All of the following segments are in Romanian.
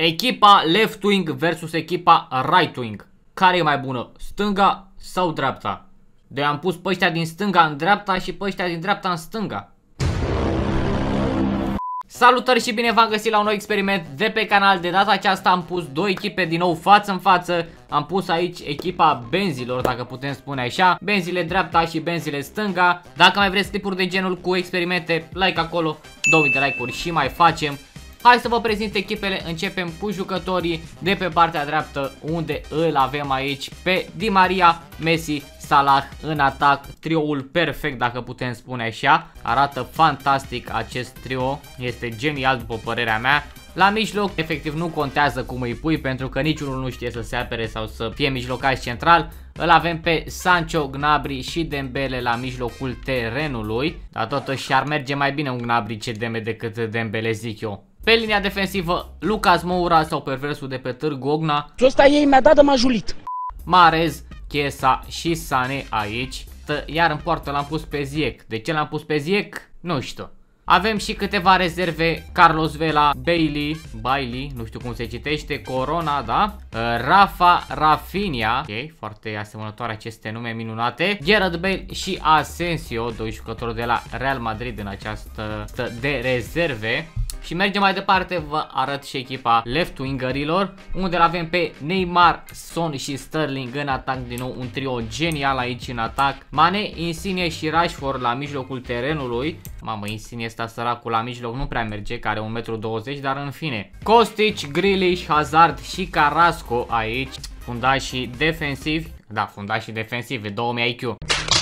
Echipa left wing versus echipa right wing. Care e mai bună? Stânga sau dreapta? De am pus pe ăștia din stânga în dreapta și pe ăștia din dreapta în stânga. Salutări și bine v-am găsit la un nou experiment de pe canal. De data aceasta am pus două echipe din nou față în față. Am pus aici echipa benzilor, dacă putem spune așa. Benzile dreapta și benzile stânga. Dacă mai vreți clipuri de genul cu experimente, like acolo, 2000 de like-uri și mai facem. Hai să vă prezint echipele. Începem cu jucătorii de pe partea dreaptă, unde îl avem aici pe Di Maria, Messi, Salah în atac. Trioul perfect, dacă putem spune așa. Arată fantastic acest trio. Este genial după părerea mea. La mijloc, efectiv nu contează cum îi pui, pentru că niciunul nu știe să se apere sau să fie mijlocaș central. Îl avem pe Sancho, Gnabry și Dembele la mijlocul terenului. Dar totuși ar merge mai bine un Gnabry CDM decât Dembele, zic eu. Pe linia defensivă, Lucas Moura sau perversul de pe Târgu Ogna. Ăsta ei mi-a dat de majulit. Mahrez, Chiesa și Sané aici. Iar în poartă l-am pus pe Ziyech. De ce l-am pus pe Ziyech? Nu știu. Avem și câteva rezerve: Carlos Vela, Bailey, nu știu cum se citește, Corona, da? Rafinha, ok, foarte asemănătoare aceste nume minunate. Gareth Bale și Asensio, doi jucători de la Real Madrid în această de rezerve. Și mergem mai departe, vă arăt și echipa left-wingerilor, unde avem pe Neymar, Son și Sterling în atac, din nou un trio genial aici în atac. Mane, Insigne și Rashford la mijlocul terenului. Mamă, Insigne ăsta săracul la mijloc nu prea merge, care are 1,20 m, dar în fine. Kostic, Grealish, Hazard și Carrasco aici, fundașii defensivi. Da, fundașii defensivi, 2000 IQ.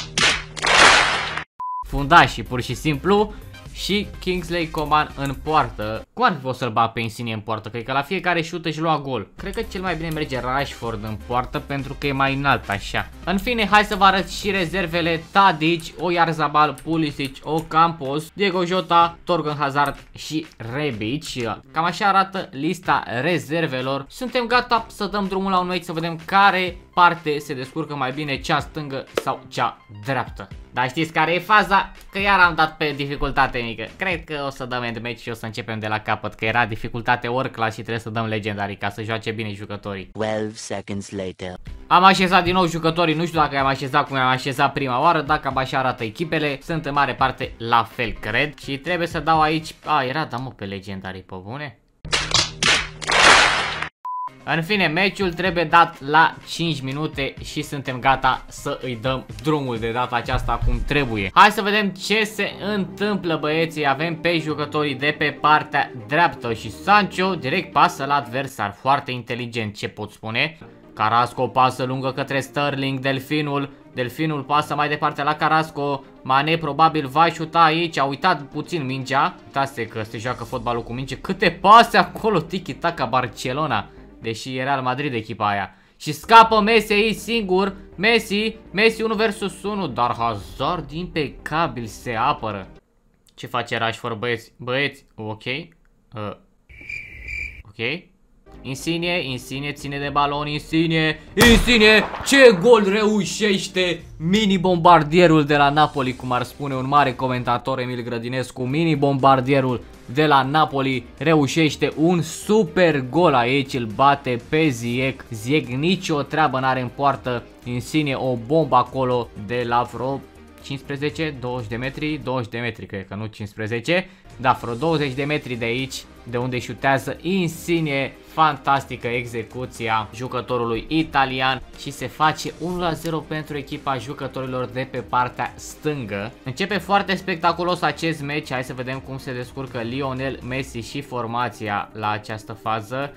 Fundașii, pur și simplu. Și Kingsley Coman în poartă. Cum ar fi fost să-l bag pe Insigne în poartă? Cred că la fiecare șut își lua gol. Cred că cel mai bine merge Rashford în poartă, pentru că e mai înalt așa. În fine, hai să vă arăt și rezervele: Tadic, Oyarzabal, Pulisic, Ocampos, Diego Jota, Torgan Hazard și Rebic. Cam așa arată lista rezervelor. Suntem gata să dăm drumul la un meci, să vedem care parte se descurcă mai bine, cea stângă sau cea dreaptă. Dar știți care e faza? Că iar am dat pe dificultate mică. Cred că o să dăm end match și o să începem de la capăt, că era dificultate world class și trebuie să dăm legendary ca să joace bine jucătorii. 12 seconds later. Am așezat din nou jucătorii, nu știu dacă i-am așezat cum i-am așezat prima oară, dacă cam așa arată echipele. Sunt în mare parte la fel, cred. Și trebuie să dau aici, era, da mă, pe legendary, pe bune? În fine, meciul trebuie dat la 5 minute și suntem gata să îi dăm drumul de data aceasta cum trebuie. Hai să vedem ce se întâmplă, băieții. Avem pe jucătorii de pe partea dreaptă și Sancho direct pasă la adversar. Foarte inteligent, ce pot spune. Carrasco pasă lungă către Sterling, Delfinul pasă mai departe la Carrasco. Mane probabil va șuta aici, a uitat puțin mingea. Uitați că se joacă fotbalul cu minge. Câte pase acolo, tiki-taka Barcelona. Deși e Real Madrid echipa aia. Și scapă Messi aici singur. Messi 1 versus 1. Dar Hazard impecabil se apără. Ce face Rashford, băieți? Ok. Ok. Insigne ține de balon. Insigne, ce gol reușește mini bombardierul de la Napoli, cum ar spune un mare comentator, Emil Grădinescu. Mini bombardierul de la Napoli reușește un super gol aici, îl bate pe Ziyech nicio treabă n-are în poartă. Insigne o bombă acolo de la vreo 15, 20 de metri, 20 de metri cred că, nu 15. Da, vreo 20 de metri de aici, de unde șutează Insigne. Fantastică execuția jucătorului italian și se face 1-0 pentru echipa jucătorilor de pe partea stângă. Începe foarte spectaculos acest meci. Hai să vedem cum se descurcă Lionel Messi și formația la această fază.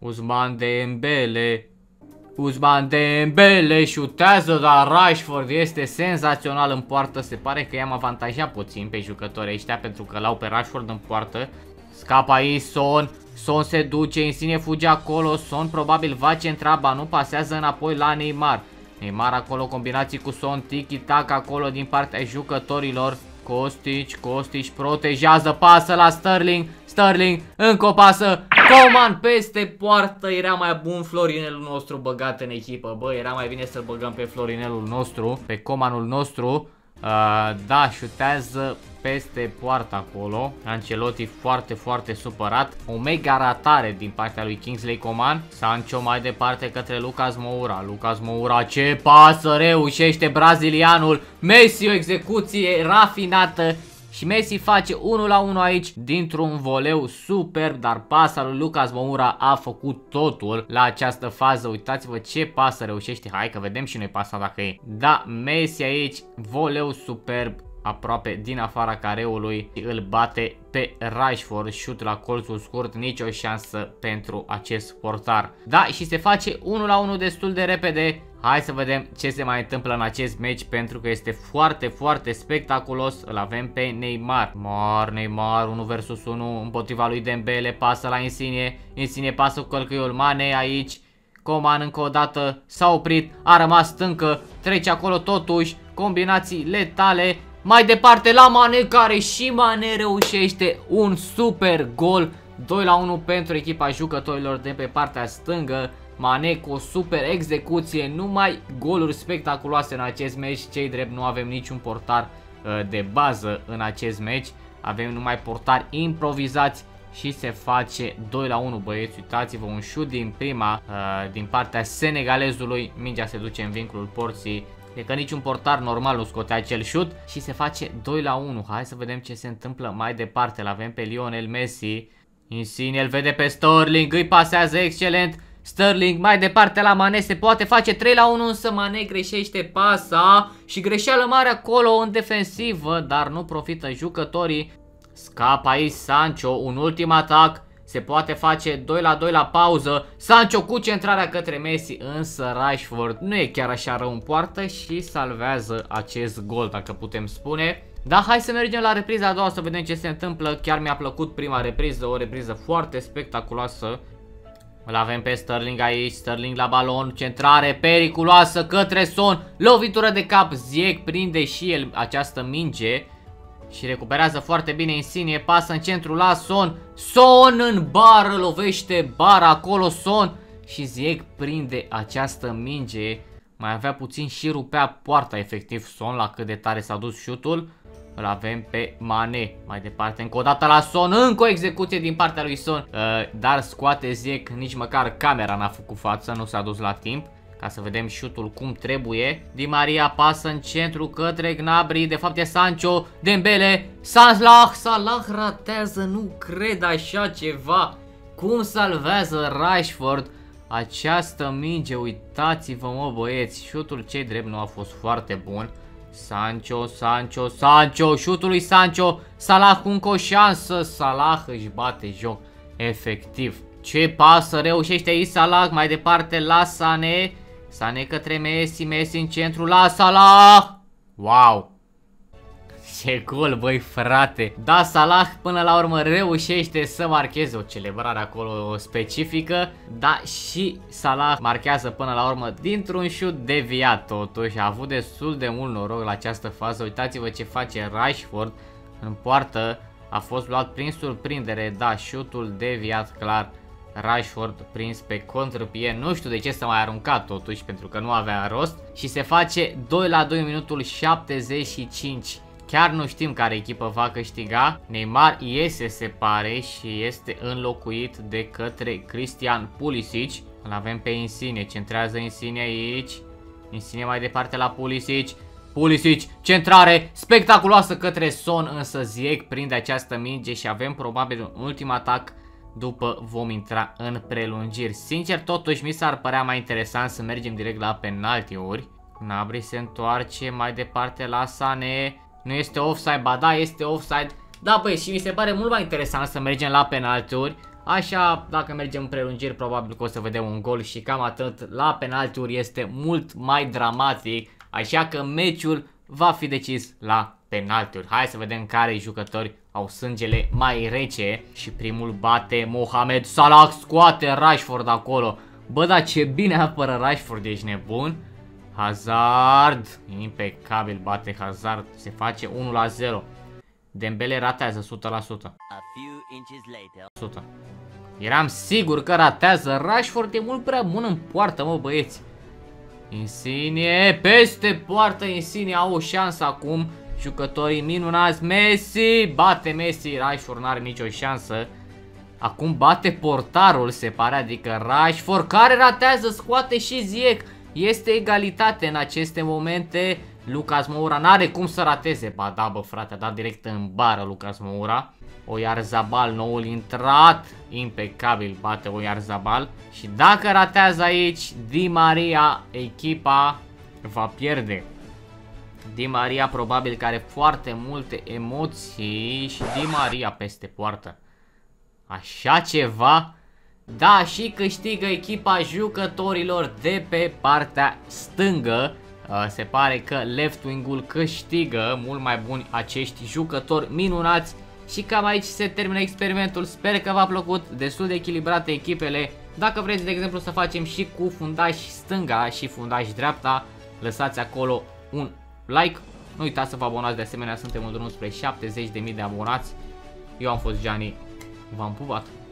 Ousmane Dembele șutează, dar Rashford este senzațional în poartă. Se pare că i-am avantajat puțin pe jucătorii ăștia, pentru că l-au pe Rashford în poartă. Scapă aici Son se duce, Insigne fuge acolo, Son probabil va centra, ba nu, pasează înapoi la Neymar acolo, combinații cu Son, tiki-taka acolo din partea jucătorilor. Kostic protejează, pasă la Sterling, încă o pasă, Coman peste poartă. Era mai bun Florinelul nostru băgat în echipă, bă, era mai bine să-l băgăm pe Florinelul nostru, pe Comanul nostru. Da, șutează peste poartă acolo. Ancelotti foarte supărat. O mega ratare din partea lui Kingsley Coman. Sancho mai departe către Lucas Moura. Lucas Moura, ce pasă reușește brazilianul. Messi, o execuție rafinată. Și Messi face 1-1 aici dintr-un voleu superb, dar pasa lui Lucas Moura a făcut totul la această fază. Uitați-vă ce pasă reușește. Hai că vedem și noi pasa dacă e. Da, Messi aici, voleu superb, aproape din afara careului, îl bate pe Rashford, șut la colțul scurt, nicio șansă pentru acest portar. Da, și se face 1-1 destul de repede. Hai să vedem ce se mai întâmplă în acest meci, pentru că este foarte spectaculos. Îl avem pe Neymar. Neymar 1 vs 1 împotriva lui Dembele, pasă la Insigne. Insigne pasă cu călcâiul, Mane aici. Coman încă o dată s-a oprit, a rămas stâncă, trece acolo totuși, combinații letale. Mai departe la Mane, care și Mane reușește un super gol. 2-1 pentru echipa jucătorilor de pe partea stângă. Mane cu o super execuție, numai goluri spectaculoase în acest meci. Cei drept, nu avem niciun portar de bază în acest meci. Avem numai portari improvizați și se face 2-1, băieți. Uitați-vă, un șut din prima din partea senegalezului. Mingea se duce în vinculul porții. Cred că niciun portar normal nu scotea acel șut și se face 2-1. Hai să vedem ce se întâmplă mai departe. L avem pe Lionel Messi. Insigne îl vede pe Sterling, îi pasează excelent. Sterling mai departe la Mane, se poate face 3-1, însă Mane greșește pasa și greșeală mare acolo în defensivă, dar nu profită jucătorii. Scapă aici Sancho, un ultim atac, se poate face 2-2 la pauză. Sancho cu centrarea către Messi, însă Rashford nu e chiar așa rău în poartă și salvează acest gol, dacă putem spune. Da, hai să mergem la repriza a doua să vedem ce se întâmplă. Chiar mi-a plăcut prima repriză, o repriză foarte spectaculoasă. Îl avem pe Sterling aici, Sterling la balon, centrare periculoasă către Son, lovitură de cap, Ziyech prinde și el această minge și recuperează foarte bine Insigne, pasă în centru la Son, Son în bară, lovește bara acolo Son și Ziyech prinde această minge, mai avea puțin și rupea poarta efectiv Son la cât de tare s-a dus șutul. Îl avem pe Mane, mai departe încă o dată la Son, încă o execuție din partea lui Son, dar scoate Ziyech, nici măcar camera n-a făcut față, nu s-a dus la timp, ca să vedem șutul cum trebuie. Di Maria pasă în centru către Gnabry, de fapt e Sancho, Dembele, Salah ratează, nu cred așa ceva, cum salvează Rashford această minge, uitați-vă mă băieți, șutul cei drept nu a fost foarte bun. Sancho, șutul lui Sancho, Salah cu încă o șansă, Salah își bate joc, efectiv. Ce pasă reușește aici Salah, mai departe la Sané, Sané către Messi, Messi în centru la Salah, wow! Ce gol, băi frate. Da, Salah până la urmă reușește să marcheze, o celebrare acolo specifică. Da, și Salah marchează până la urmă dintr-un șut deviat. Totuși a avut destul de mult noroc la această fază. Uitați-vă ce face Rashford în poartă. A fost luat prin surprindere. Da, șutul deviat clar. Rashford prins pe contrpie. Nu știu de ce s-a mai aruncat totuși, pentru că nu avea rost. Și se face 2-2 minutul 75. Chiar nu știm care echipă va câștiga. Neymar iese, se pare, și este înlocuit de către Christian Pulisic. Îl avem pe Insigne, centrează Insigne aici. Insigne mai departe la Pulisic. Pulisic, centrare spectaculoasă către Son, însă Ziyech prinde această minge și avem probabil un ultim atac după vom intra în prelungiri. Sincer, totuși mi s-ar părea mai interesant să mergem direct la penaltiuri. Gnabry se întoarce mai departe la Sané. Nu este offside, ba da, este offside. Da, băi, și mi se pare mult mai interesant să mergem la penaltiuri. Așa, dacă mergem în prelungiri, probabil că o să vedem un gol și cam atât. La penaltiuri este mult mai dramatic, așa că meciul va fi decis la penaltiuri. Hai să vedem care jucători au sângele mai rece. Și primul bate Mohamed Salah, scoate Rashford acolo. Bă, da, ce bine apără Rashford, ești nebun. Hazard, impecabil bate Hazard, se face 1-0. Dembele ratează 100%. Eram sigur că ratează, Rashford e mult prea bun în poartă, mă băieți. Insigne, peste poartă, Insigne au o șansă acum. Jucătorii minunați, Messi, bate Messi, Rashford n-are nicio șansă. Acum bate portarul, se pare, adică Rashford, care ratează, scoate și Ziyech. Este egalitate în aceste momente. Lucas Moura n-are cum să rateze. Ba da, bă, frate, a dat direct în bară Lucas Moura. Oyarzabal, noul intrat, impecabil, bate Oyarzabal. Și dacă ratează aici Di Maria, echipa va pierde. Di Maria probabil că are foarte multe emoții și Di Maria peste poartă. Așa ceva. Da, și câștigă echipa jucătorilor de pe partea stângă. Se pare că left wing-ul câștigă, mult mai buni acești jucători minunați. Și cam aici se termină experimentul. Sper că v-a plăcut, destul de echilibrate echipele. Dacă vreți, de exemplu, să facem și cu fundaș stânga și fundaș dreapta, lăsați acolo un like. Nu uitați să vă abonați, de asemenea suntem în drum spre 70.000 de abonați. Eu am fost Gianni, v-am pupat.